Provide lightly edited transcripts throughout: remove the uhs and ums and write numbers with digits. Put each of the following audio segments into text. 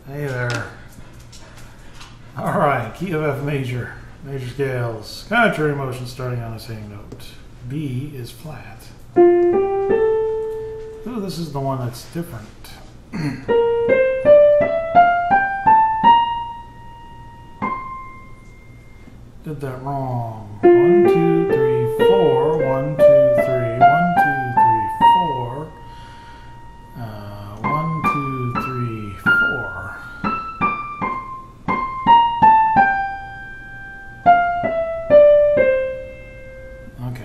Hey there. All right, key of F major, major scales, contrary motion starting on the same note. B is flat. Ooh, this is the one that's different. Did that wrong. 1, 2, 3, 4. 1, 2, 3. 1, 2, 3, 4. 1, 2, 3, 4. Okay.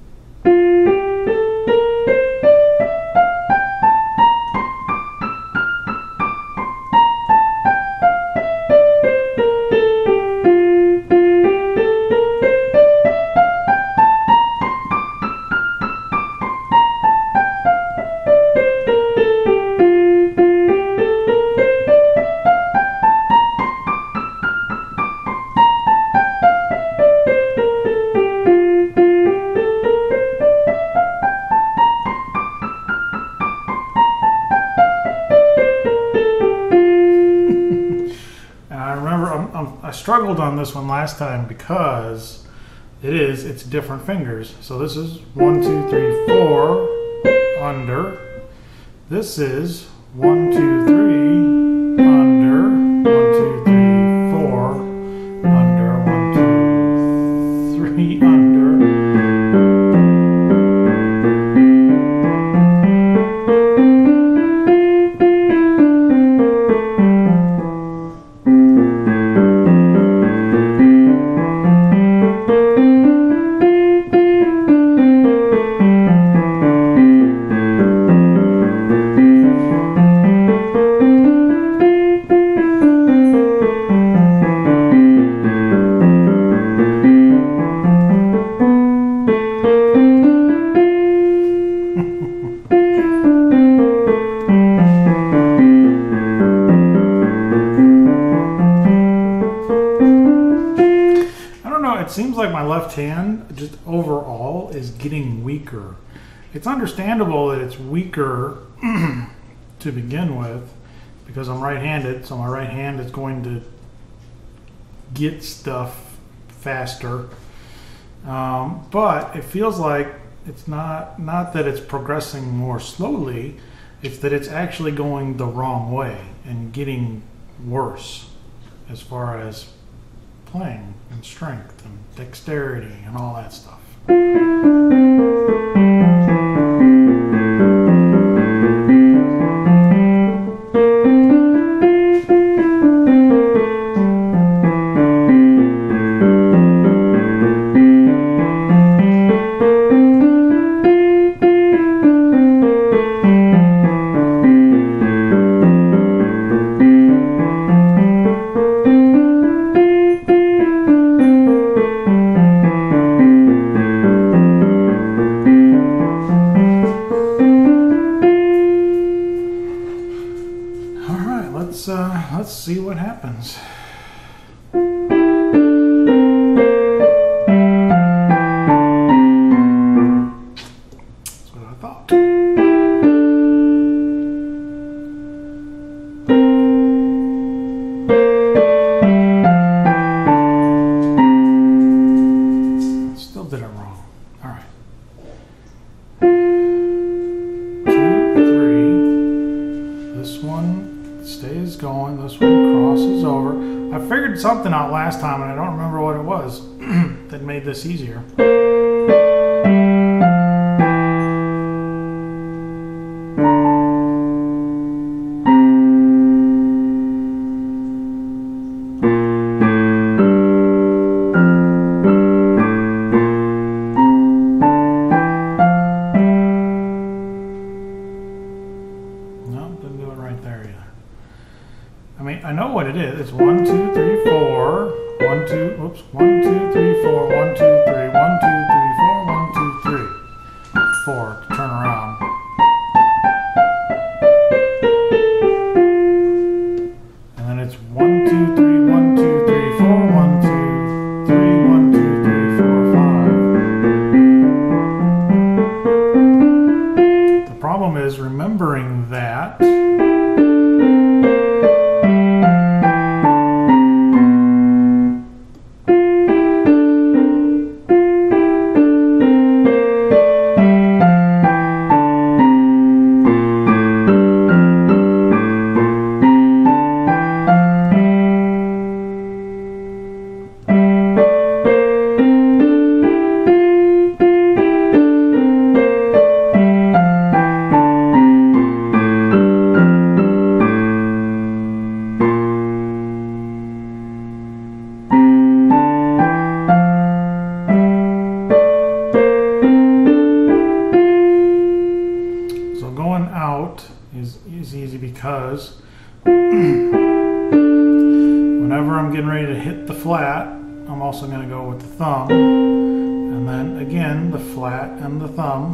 I struggled on this one last time because it's different fingers. So this is 1, 2, 3, 4 under. This is 1, 2, 3 under. 1, 2, 3, 4 under. 1, 2, 3 under. It seems like my left hand just overall is getting weaker. It's understandable that it's weaker to begin with because I'm right-handed, so my right hand is going to get stuff faster. But it feels like it's not that it's progressing more slowly, it's that it's actually going the wrong way and getting worse as far as playing and strength and dexterity and all that stuff. Let's see what happens. That's what I thought. Still did it wrong. All right. 2, 3. This one stays going, this one crosses over. I figured something out last time and I don't remember what it was that made this easier. I mean, I know what it is. It's 1, 2, 3, 4. 1, 2, oops. 1, 2, 3, 4. 1, 2, 3. 1, 2, 3, 4. 1, 2, 3. 4 to turn around. And then it's 1, 2, 3, 1, 2, 3, 4. 1, 2, 3, 1, 2, 3, 4, 5. The problem is remembering that. Whenever I'm getting ready to hit the flat, I'm also going to go with the thumb, and then again the flat and the thumb.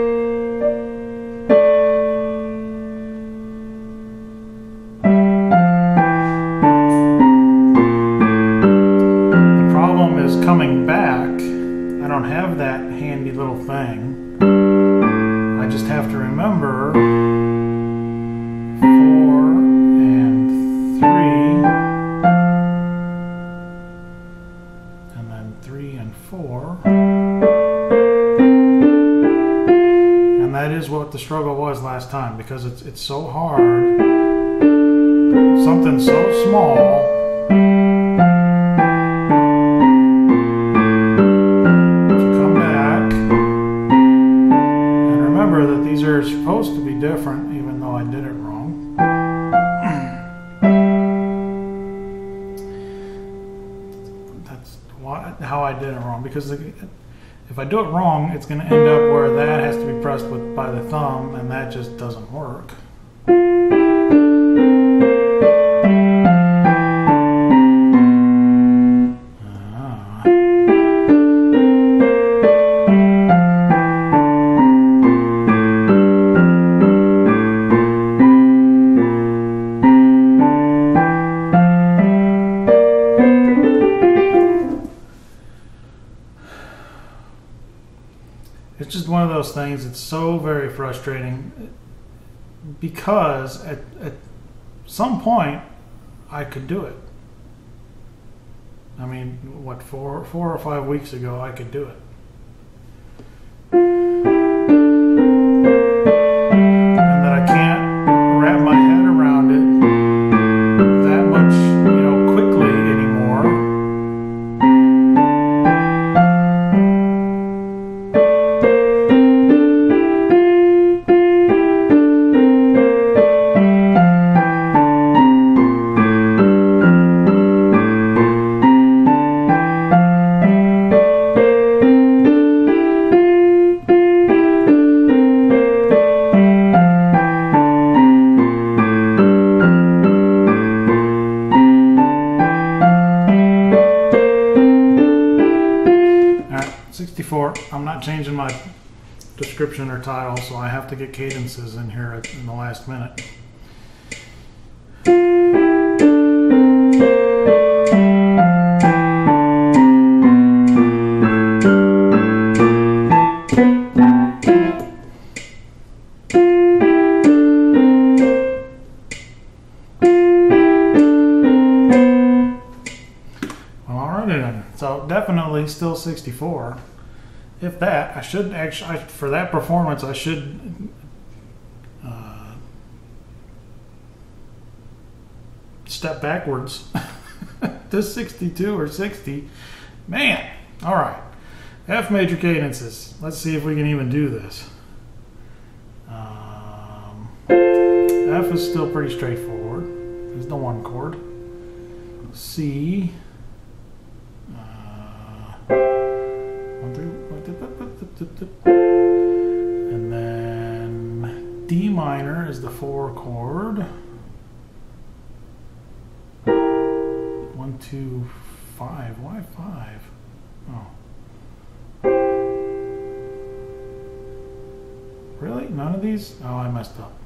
The problem is coming back, I don't have that handy little thing. I just have to remember 4 and 3, and then 3 and 4, and that is what the struggle was last time, because it's so hard. Something so small. They're supposed to be different, even though I did it wrong. That's how I did it wrong, because if I do it wrong, it's going to end up where that has to be pressed by the thumb, and that just doesn't work. It's just one of those things. It's so very frustrating, because at some point I could do it. I mean, what, 4 or 5 weeks ago I could do it. And that I can't wrap my head around it that much, quickly anymore. I'm not changing my description or title, so I have to get cadences in here in the last minute. Well, alrighty then. So definitely still 64. If that, I should actually, for that performance, I should step backwards to 62 or 60. Man, all right. F major cadences. Let's see if we can even do this. F is still pretty straightforward. There's the 1 chord. C. And then D minor is the 4 chord. 1, 2, 5. Why 5? Oh. Really? None of these? Oh, I messed up.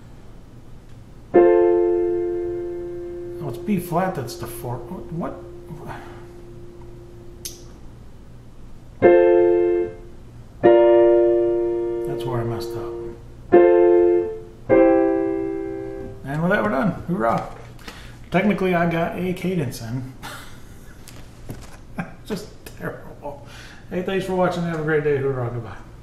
Oh, it's B flat that's the 4. What? That's where I messed up. And with that, we're done. Hoorah! Technically, I got a cadence in. Just terrible. Hey, thanks for watching. Have a great day. Hoorah! Goodbye.